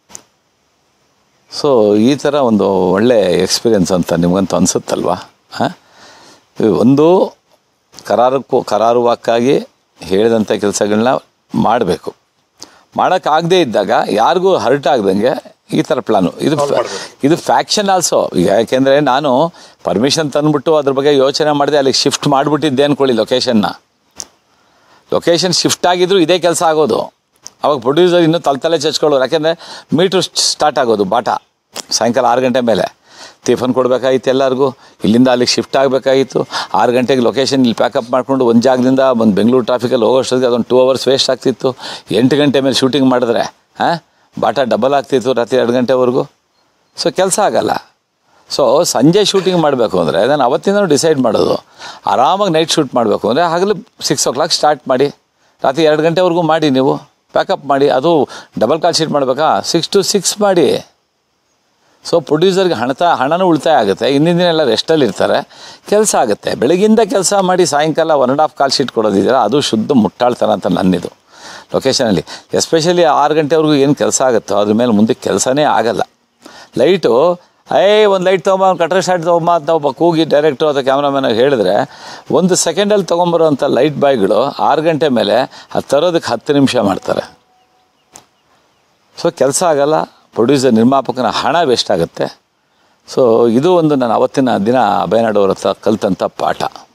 ಸೊ ಈ ಥರ ಒಂದು ಒಳ್ಳೆ ಎಕ್ಸ್ಪೀರಿಯೆನ್ಸ್ ಅಂತ ನಿಮಗಂತೂ ಅನಿಸುತ್ತಲ್ವ? ಹಾಂ, ಒಂದು ಕರಾರಕ್ಕೂ ಕರಾರುವಾಕ್ಕಾಗಿ ಹೇಳಿದಂಥ ಕೆಲಸಗಳನ್ನ ಮಾಡಬೇಕು. ಮಾಡೋಕ್ಕಾಗದೇ ಇದ್ದಾಗ ಯಾರಿಗೂ ಹರ್ಟ್ ಆಗ್ದಂಗೆ ಈ ಥರ ಪ್ಲಾನು. ಇದು ಇದು ಫ್ಯಾಕ್ಷನ್ ಆಲ್ಸೋ. ಈಗ ಯಾಕೆಂದರೆ ನಾನು ಪರ್ಮಿಷನ್ ತಂದುಬಿಟ್ಟು ಅದ್ರ ಬಗ್ಗೆ ಯೋಚನೆ ಮಾಡಿದೆ, ಅಲ್ಲಿಗೆ ಶಿಫ್ಟ್ ಮಾಡಿಬಿಟ್ಟಿದ್ದೆ ಅಂದ್ಕೊಳ್ಳಿ ಲೊಕೇಶನ್ನ. ಲೊಕೇಶನ್ ಶಿಫ್ಟ್ ಆಗಿದ್ರು ಇದೇ ಕೆಲಸ ಆಗೋದು. ಅವಾಗ ಪ್ರೊಡ್ಯೂಸರ್ ಇನ್ನೂ ತಲೆ ತಲೆ ಚಚ್ಕೊಳ್ಳೋರು. ಯಾಕೆಂದರೆ ಮೀಟ್ರ್ ಸ್ಟಾರ್ಟ್ ಆಗೋದು ಬಾಟ ಸಾಯಂಕಾಲ ಆರು ಗಂಟೆ ಮೇಲೆ. ಟಿಫನ್ ಕೊಡಬೇಕಾಗಿತ್ತು ಎಲ್ಲರಿಗೂ. ಇಲ್ಲಿಂದ ಅಲ್ಲಿಗೆ ಶಿಫ್ಟ್ ಆಗಬೇಕಾಗಿತ್ತು. ಆರು ಗಂಟೆಗೆ ಲೊಕೇಶನ್ ಇಲ್ಲಿ ಪ್ಯಾಕಪ್ ಮಾಡಿಕೊಂಡು ಒಂದು ಜಾಗದಿಂದ ಒಂದು ಬೆಂಗಳೂರು ಟ್ರಾಫಿಕಲ್ಲಿ ಹೋಗೋಷ್ಟೊತ್ತಿಗೆ ಅದೊಂದು ಟೂ ಅವರ್ಸ್ ವೇಸ್ಟ್ ಆಗ್ತಿತ್ತು. ಎಂಟು ಗಂಟೆ ಮೇಲೆ ಶೂಟಿಂಗ್ ಮಾಡಿದ್ರೆ ಹಾಂ ಬಾಟ ಡಬಲ್ ಆಗ್ತಿತ್ತು ರಾತ್ರಿ ಎರಡು ಗಂಟೆವರೆಗೂ. ಸೊ ಕೆಲಸ ಆಗಲ್ಲ. ಸೊ ಸಂಜೆ ಶೂಟಿಂಗ್ ಮಾಡಬೇಕು ಅಂದರೆ ನಾನು ಅವತ್ತಿಂದನೂ ಡಿಸೈಡ್ ಮಾಡೋದು, ಆರಾಮಾಗಿ ನೈಟ್ ಶೂಟ್ ಮಾಡಬೇಕು ಅಂದರೆ ಹಗಲು ಸಿಕ್ಸ್ ಓ ಕ್ಲಾಕ್ ಸ್ಟಾರ್ಟ್ ಮಾಡಿ ರಾತ್ರಿ ಎರಡು ಗಂಟೆವರೆಗೂ ಮಾಡಿ, ನೀವು ಪ್ಯಾಕಪ್ ಮಾಡಿ. ಅದು ಡಬಲ್ ಕಾಲ್ ಶೀಟ್ ಮಾಡಬೇಕಾ, ಸಿಕ್ಸ್ ಟು ಸಿಕ್ಸ್ ಮಾಡಿ. ಸೊ ಪ್ರೊಡ್ಯೂಸರ್ಗೆ ಹಣತ ಹಣನೂ ಉಳಿತಾಯ ಆಗುತ್ತೆ. ಹಿಂದಿನ ದಿನ ಎಲ್ಲ ರೆಸ್ಟಲ್ಲಿ ಇರ್ತಾರೆ, ಕೆಲಸ ಆಗುತ್ತೆ. ಬೆಳಗಿಂದ ಕೆಲಸ ಮಾಡಿ ಸಾಯಂಕಾಲ one and half call sheet ಕೊಡೋದಿದ್ದೀರ, ಅದು ಶುದ್ಧ ಮುಟ್ಟಾಳ್ತಾರ ಅಂತ ನನ್ನಿದು ಲೊಕೇಶನಲ್ಲಿ. ಎಸ್ಪೆಷಲಿ ಆರು ಗಂಟೆವರೆಗೂ ಏನು ಕೆಲಸ ಆಗುತ್ತೋ ಅದ್ರ ಮೇಲೆ ಮುಂದೆ ಕೆಲಸನೇ ಆಗಲ್ಲ. ಲೈಟು ಐ ಒಂದು ಲೈಟ್ ತೊಗೊಂಬ, ಒಂದು ಕಟ್ರೆ ಶಾಟ್ ತೊಗೊಂಬ ಅಂತ ಒಬ್ಬ ಕೂಗಿ ಡೈರೆಕ್ಟ್ರು ಅಥವಾ ಕ್ಯಾಮ್ರಾಮನ್ನಾಗಿ ಹೇಳಿದ್ರೆ ಒಂದು ಸೆಕೆಂಡಲ್ಲಿ ತೊಗೊಂಬರೋವಂಥ ಲೈಟ್ ಬಾಯ್ಗಳು ಆರು ಗಂಟೆ ಮೇಲೆ ಅದು ತರೋದಕ್ಕೆ ಹತ್ತು ನಿಮಿಷ ಮಾಡ್ತಾರೆ. ಸೊ ಕೆಲಸ ಆಗಲ್ಲ. ಪ್ರೊಡ್ಯೂಸರ್ ನಿರ್ಮಾಪಕನ ಹಣ ವೇಸ್ಟ್ ಆಗುತ್ತೆ. ಸೊ ಇದು ಒಂದು ನಾನು ಅವತ್ತಿನ ದಿನ ಅಬ್ಬಯ್ಯನಾಡು ಅವ್ರ ಹತ್ರ ಕಲಿತಂಥ ಪಾಠ.